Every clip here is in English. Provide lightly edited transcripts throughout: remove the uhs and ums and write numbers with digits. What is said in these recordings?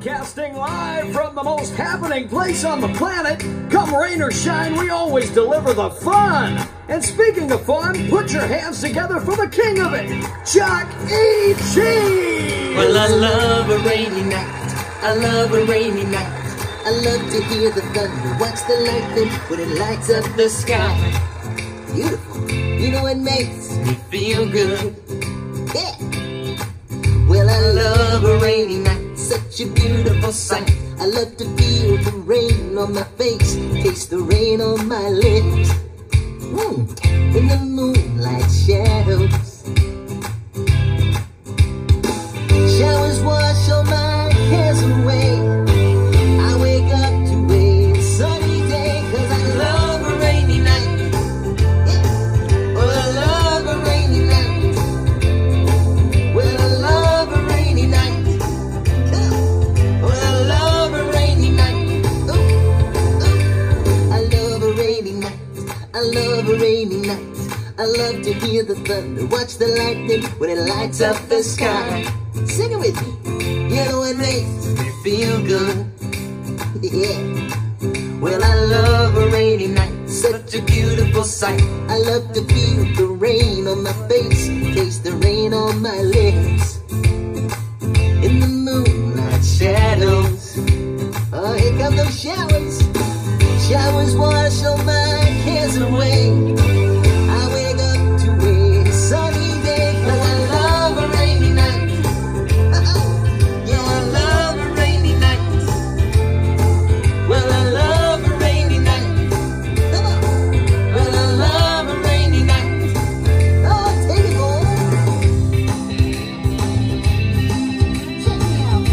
Broadcasting live from the most happening place on the planet. Come rain or shine, we always deliver the fun. And speaking of fun, put your hands together for the king of it, Chuck E. Cheese. Well, I love a rainy night. I love a rainy night. I love to hear the thunder, watch the lightning when it lights up the sky. Beautiful. You know it makes me feel good. Yeah. Well, I love a rainy night, such a beautiful sight. I love to feel the rain on my face, taste the rain on my lips. In the moonlight shadows, showers wash all my cares away. I wake up to a sunny day, 'cause I love a rainy night. Yeah. Well, I love a rainy night. Well, I love a rainy night. Well, I love a rainy night. I love a rainy night. I love a rainy night. I love to hear the thunder, watch the lightning when it lights up the sky. Sing it with me. You know it makes me feel good. Yeah. Well, I love a rainy night, such a beautiful sight. I love to feel the rain on my face, taste the rain on my lips. In the moonlight shadows, oh, here come those showers. Showers wash all my cares away. I wake up to a sunny day, 'cause I love a rainy night. Yeah, I love a rainy night. Well, I love a rainy night. Well, I love a rainy night. Oh, take it, boy. Check me out.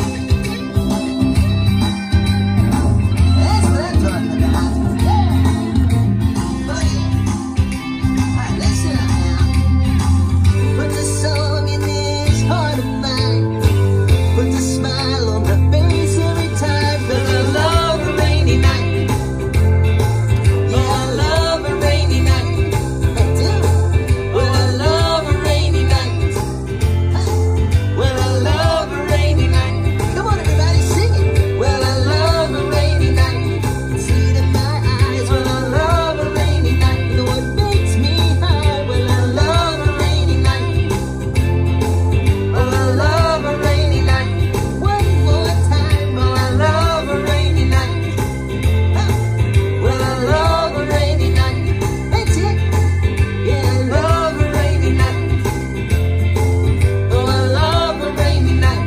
That's what I'm talking about. Yeah. Oh, yeah. All right, listen up now. Put the song in this heart of mine. Put the smile on my face every time. 'Cause I love a rainy night. Yeah, I love a rainy night. I do. Well, I love a rainy night. Well, I love a rainy night. Come on, everybody, sing it. Well, I love a rainy night. See it in my eyes. Well, I love a rainy night. You know what makes me high? Well, I love a rainy night. Well, I love a rainy night. One more time. Well, I love a rainy night. Well, I love a rainy night. That's it. Yeah, I love a rainy night. Oh, I love a rainy night.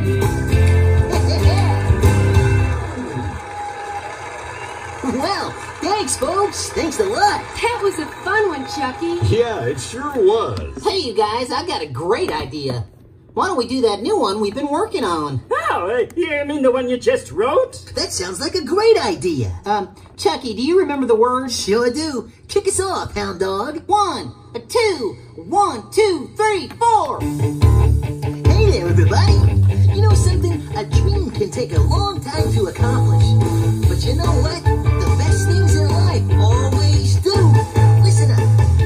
Well, thanks, folks. Thanks a lot. That was a fun one, Chucky. Yeah, it sure was. Hey, you guys, I got a great idea. Why don't we do that new one we've been working on? Oh, you mean the one you just wrote? That sounds like a great idea. Chucky, do you remember the words? Sure do. Kick us off, hound dog. 1, 2, 1, 2, 3, 4. Hey there, everybody. You know something? A dream can take a long time to accomplish. But you know what? The best things in life always do. Listen up.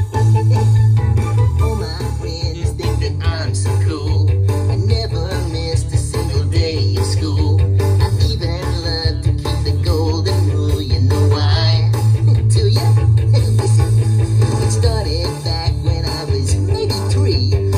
All my friends think that I'm so cool. I never missed a single day of school. I even love to keep the golden rule. You know why? Do ya? Hey, listen. It started back when I was maybe 3.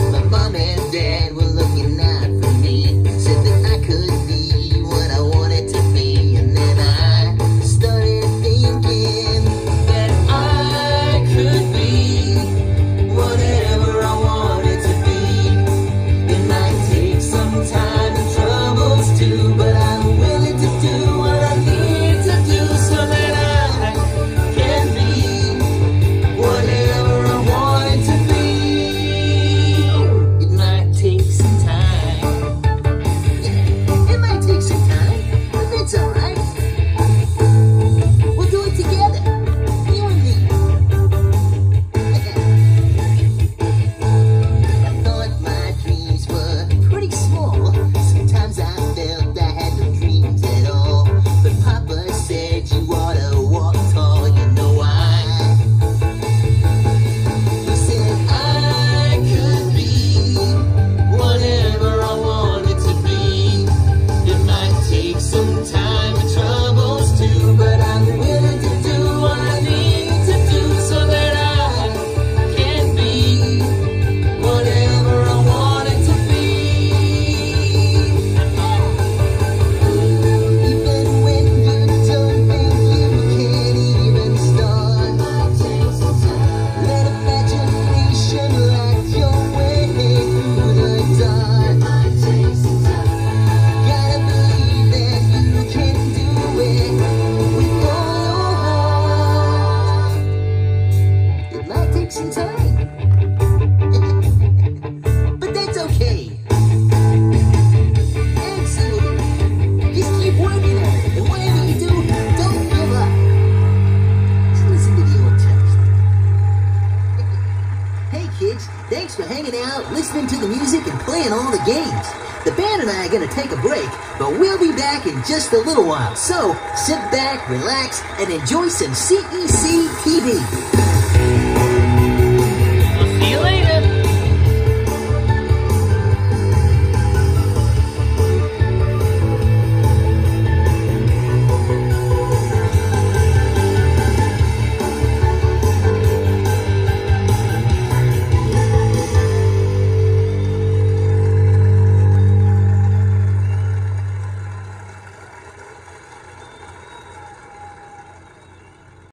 to the music and playing all the games. The band and I are going to take a break, but we'll be back in just a little while. So sit back, relax, and enjoy some CEC TV.